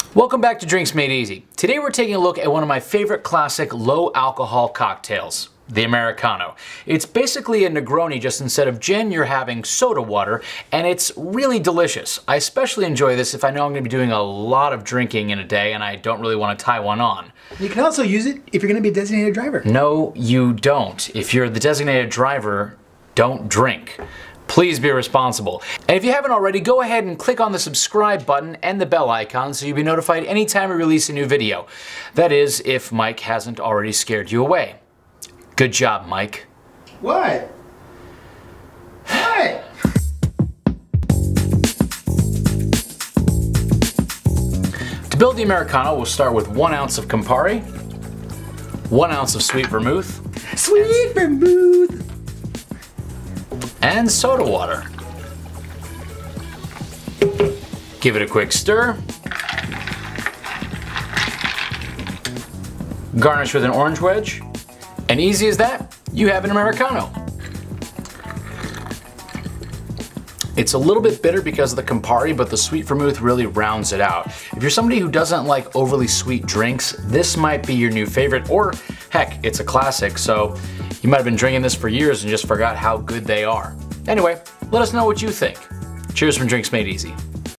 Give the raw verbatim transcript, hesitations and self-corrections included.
Welcome back to Drinks Made Easy. Today we're taking a look at one of my favorite classic low alcohol cocktails, the Americano. It's basically a Negroni, just instead of gin you're having soda water, and it's really delicious. I especially enjoy this if I know I'm going to be doing a lot of drinking in a day and I don't really want to tie one on. You can also use it if you're going to be a designated driver. No, you don't. If you're the designated driver, don't drink. Please be responsible. And if you haven't already, go ahead and click on the subscribe button and the bell icon so you'll be notified anytime we release a new video. That is, if Mike hasn't already scared you away. Good job, Mike. What? What? To build the Americano, we'll start with one ounce of Campari, one ounce of Sweet Vermouth, Sweet Vermouth, and soda water. Give it a quick stir. Garnish with an orange wedge. And easy as that, you have an Americano. It's a little bit bitter because of the Campari, but the Sweet Vermouth really rounds it out. If you're somebody who doesn't like overly sweet drinks, this might be your new favorite, or heck, it's a classic, so you might have been drinking this for years and just forgot how good they are. Anyway, let us know what you think. Cheers from Drinks Made Easy.